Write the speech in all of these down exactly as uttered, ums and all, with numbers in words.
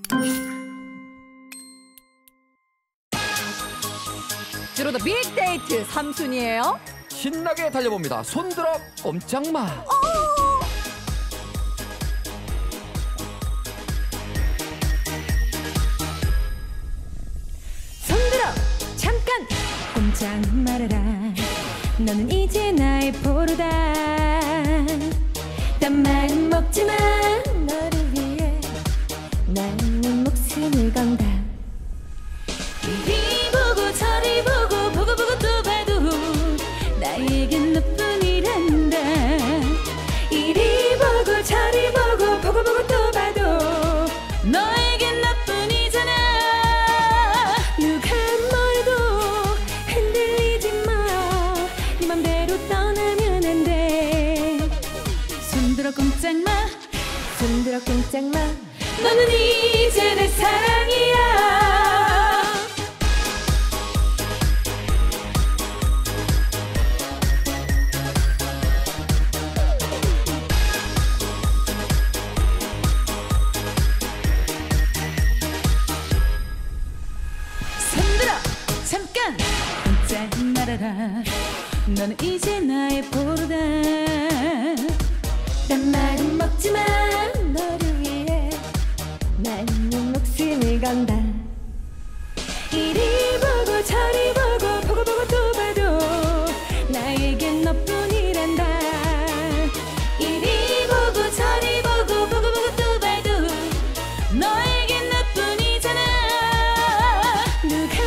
주로도 빅데이트 삼 순위예요. 신나게 달려봅니다. 손들어 꼼짝마. 손들어 잠깐 꼼짝 말아라. 너는 이제 나의 포로다. 딴 말은 먹지마. 너를 위해 나는 목숨을 건다. 이리 보고 저리 보고 보고 보고 또 봐도 나에겐 너뿐이란다. 이리 보고 저리 보고 보고 보고 또 봐도 너에겐 너뿐이잖아. 누가 뭐래도 흔들리지 마. 네 맘대로 떠나면 안 돼. 손들어 꼼짝 마. 손들어 꼼짝 마. 너는 이제 내 사랑이야. 잠깐 꼼짝 말아라. 너는 이제 나의 포로다. 딴 말은 먹지마. 너를 위해 나는 목숨을 건다. 이리 보고 저리 보고 보고 보고 또 봐도 나에겐 너뿐이란다. 이리 보고 저리 보고 보고 보고 또 봐도 너에겐 너뿐이잖아. 누가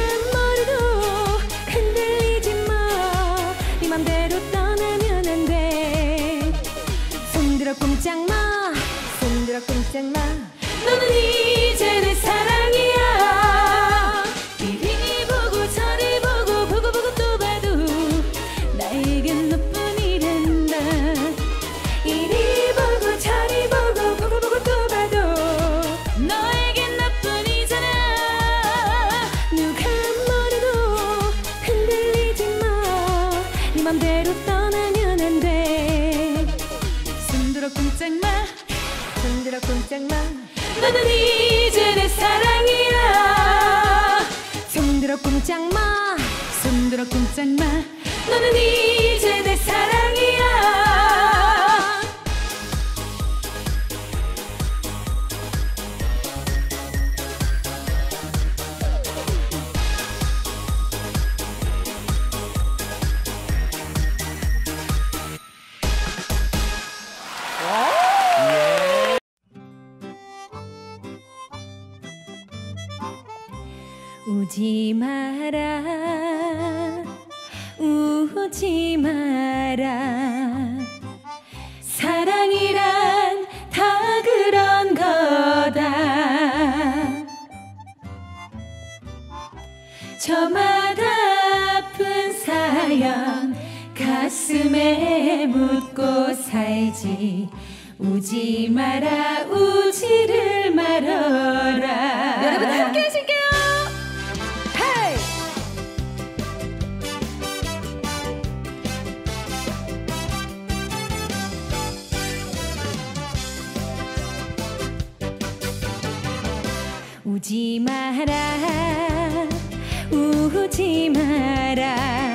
맘대로 떠나면 안 돼. 손들어 꼼짝 마. 손들어 꼼짝 마. 너는 이제 내 사랑이야. 이리 보고 저리 보고 보고 보고 또 봐도 나에겐 너뿐이란다. 이리 보고 저리 보고 보고 보고 또 봐도 너에겐 너뿐이잖아. 누가 뭐래도 흔들리지 마. 네 맘대로 떠나면 안 돼. 손들어 꼼짝 마. 손들어 꼼짝 마. 너는 이제 내 사랑이야. 손들어 꼼짝 마. 손들어 꼼짝 마. 너는 이제 내 사랑이야. 우지 마라. 우지 마라. 사랑이란 다 그런 거다. 저마다 아픈 사연 가슴에 묻고 살지. 우지 마라. 우지를 말아라. 여러분 함께 하실게요. 우지 마라. 우지 마라.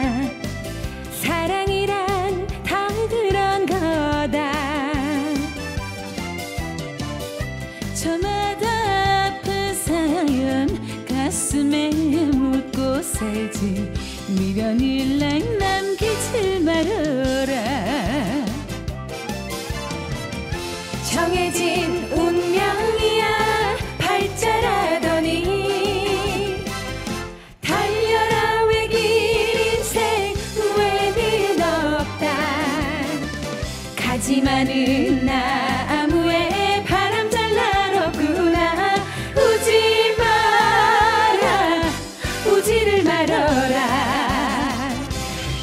사랑이란 다 그런 거다. 저마다 아픈 사연 가슴에 묻고 살지. 미련을 날 남기지 말아라. 정해진 운명이야 발자라더니. 달려라 외길 인생 후회는 없다. 가지만은 나무에 바람 잘 날었구나. 우지 마라. 우지를 말어라.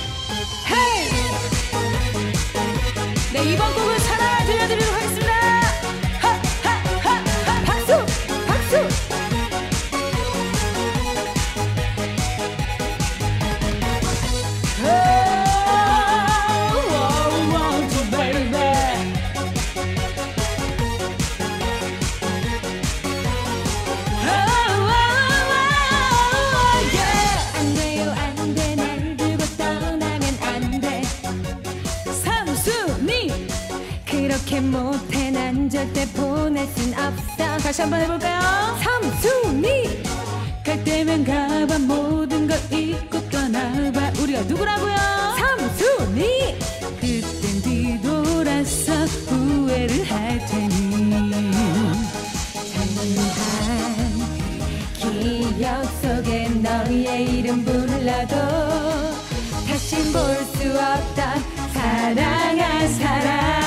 못해 난 절대 보낼 순 없어. 다시 한번 해볼까요? 삼순이 갈 때면 가봐 모든 걸 잊고 떠나봐. 우리가 누구라고요? 삼순이 그땐 뒤돌아서 후회를 할 테니 잔인한 기억 속에 너의 이름 불러도 다신 볼 수 없던 사랑한 사람.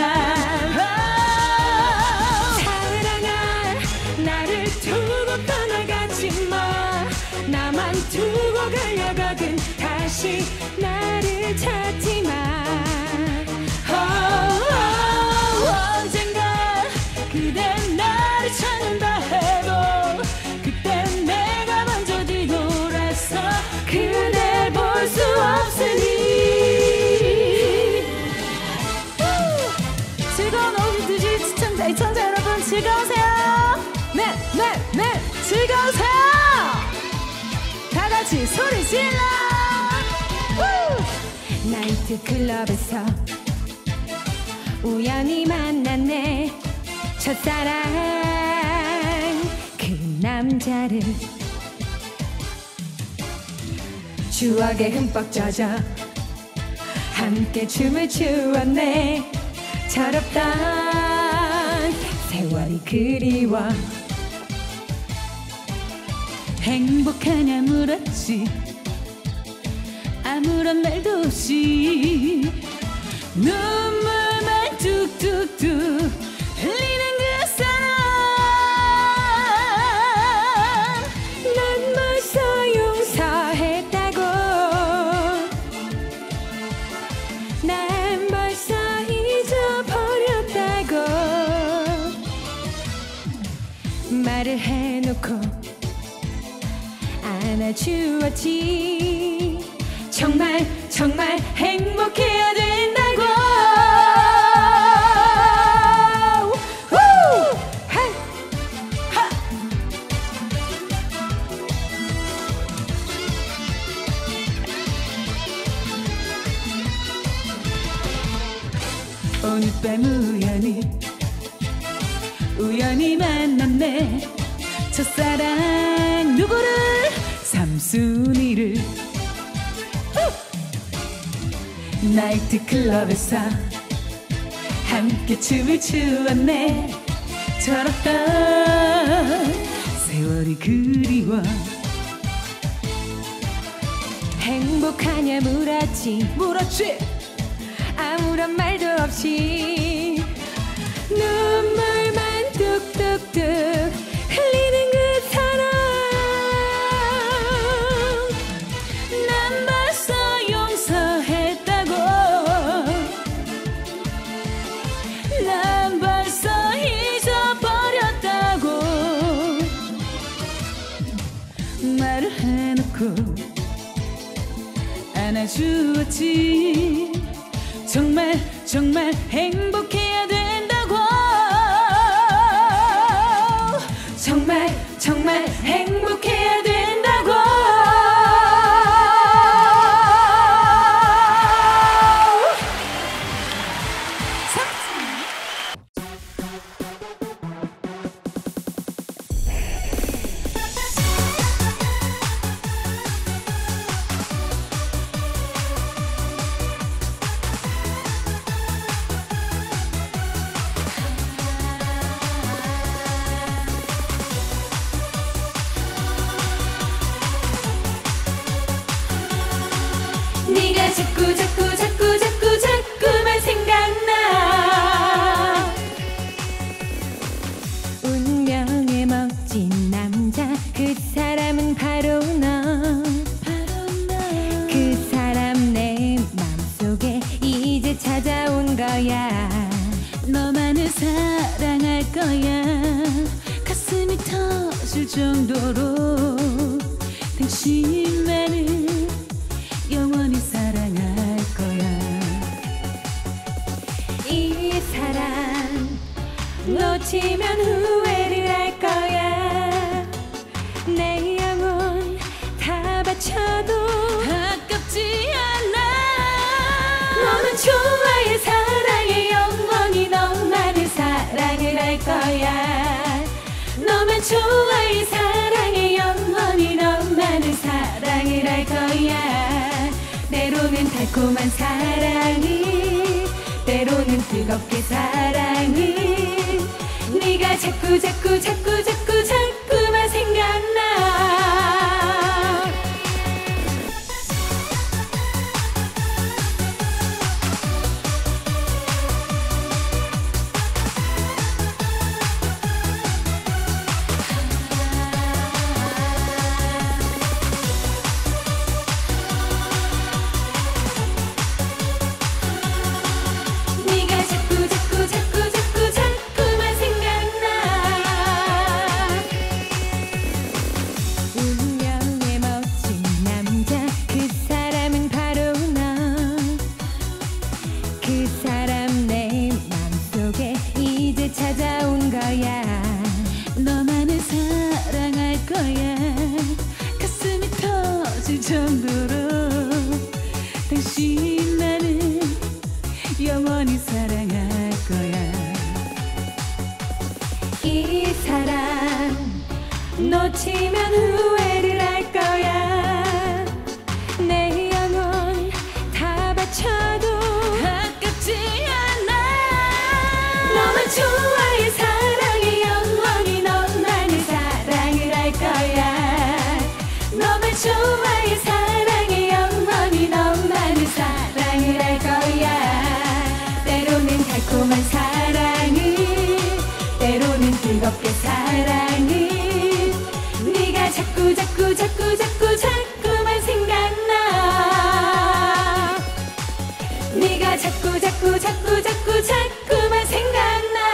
사랑아 나를 두고 떠나가지 마. 나만 두고 가려거든 다시 나를 찾지 마. oh, oh, 언젠가 그댄 나를 찾는다 해도 그땐 내가 먼저 뒤돌아서 그댈 볼 수 없으니. 즐거운 오후 두 시 시청자, 시청자 여러분 즐거우세요? 네, 네, 네, 즐거우세요? 다 같이 소리 질러! 우! 나이트클럽에서 우연히 만났네. 첫사랑 그 남자를 추억에 흠뻑 젖어 함께 춤을 추었네. 철없던 세월이 그리워. 행복하냐 물었지 아무런 말도 없이 눈물만 뚝뚝뚝 흘리는 그 사람. 난 벌써 용서했다고. 난 벌써 잊어버렸다고 말을 해놓고 안아주었지. 정말 정말 행복해야 된다고. 우! 헤이! 하! 오늘 밤 우연히 우연히 만났네. 첫사랑 누구를? 삼순이를. 나이트클럽에서 함께 춤을 추었네. 철없던 세월이 그리워. 행복하냐 물었지 물었지 아무런 말도 없이 눈물만 뚝뚝뚝 흘리는 그 사람. 난 벌써 용서했다고. 난 벌써 잊어버렸다고 말을 해놓고 안아주었지. 정말 정말 행복해야 된다고. 정말 정말 행복해야 된다고. 네가 자꾸 자꾸 자꾸 자꾸 자꾸만 생각나. 운명의 멋진 남자 그 사람은 바로 너. 그 사람 내 맘속에 이제 찾아온 거야. 너만을 사랑할 거야. 가슴이 터질 정도로 당신만을 영원히 사랑할 거야. 이 사람 놓치면 후회를 할 거야. 내 영혼 다 바쳐도 아깝지 않아. 너는 좋아해 사랑해 영원히 너만 좋아해 사랑해 영원히 너만을 사랑을 할 거야. 때로는 달콤한 사랑을 때로는 뜨겁게 사랑을 네가 자꾸 자꾸 자꾸 자꾸 자꾸만 생각나. 찾아온 거야. 너만을 사랑할 거야. 가슴이 터질 정도로 당신만을 영원히 사랑할 거야. 이 사람 놓치면 후회를 할 거야. 내 영혼 다 바쳐도 아깝지 않아. 너만 좋아해 사랑해 영원히 너만을 사랑을 할 거야. 너만 좋아해 사랑해 영원히 너만을 사랑을 할 거야. 때로는 달콤한 사랑을 때로는 뜨겁게 사랑을 네가 자꾸 자꾸 자꾸 자꾸 자꾸만 생각나. 네가 자꾸 자꾸 자꾸 자꾸 자꾸만 생각나.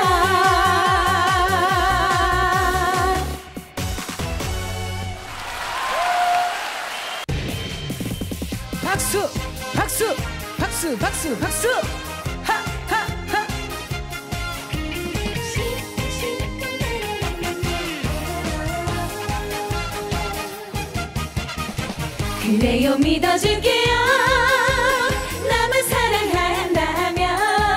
박수 박수 박수 박수 박수 하하하. 그래요 믿어줄게요. 나만 사랑한다면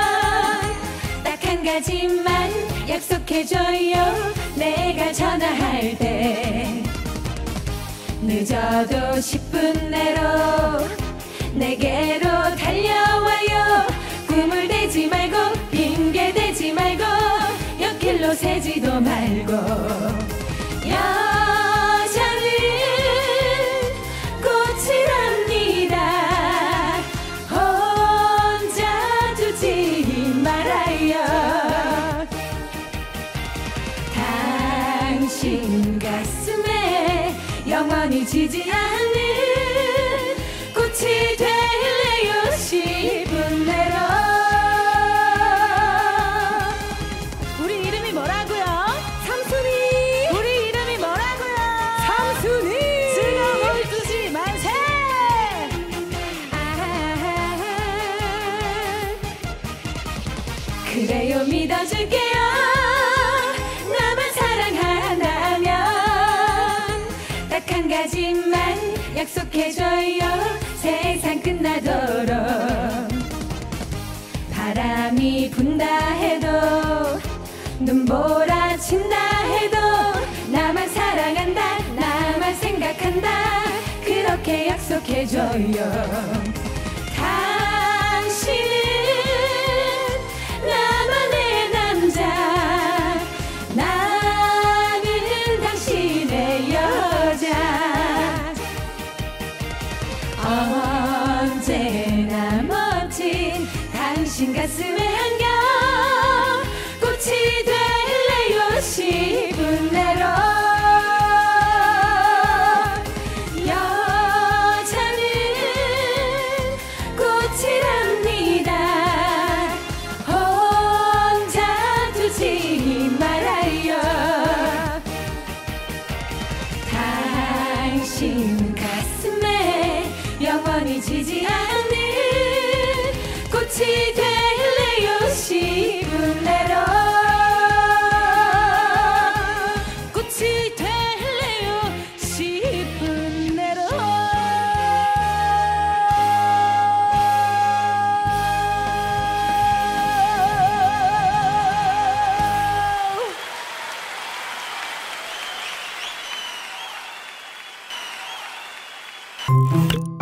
딱 한 가지만 약속해줘요. 내가 전화할 때 늦어도 십 분 내로 내게로 달려와요. 꿈을 대지 말고 핑계 대지 말고 옆길로 새지도 말고. 여자는 꽃이랍니다. 혼자 두지 말아요. 당신 가슴에 영원히 지지 않는 꽃이 될래요. 십 분 내로. 우리 이름이 뭐라고요? 삼순이. 우리 이름이 뭐라고요? 삼순이. 즐거움을 두지 마세. 아, 그래요 믿어줄게요. 나만 사랑한다면 딱 한 가지만 약속해줘요. 세상 끝나도록 바람이 분다 해도 눈보라 친다 해도 나만 사랑한다 나만 생각한다 그렇게 약속해줘요. 당신은 나만의 남자 나는 당신의 여자. 언제나 멋진 당신 가슴에 안겨 꽃이 될래요. 십 분 내로. 여자는 꽃이랍니다. 혼자 두지 말아요. 당신 가슴에 영원히 지지 않는 꽃이 될래요. 십 분 내로. 꽃이 될래요. 십 분 내로. 네.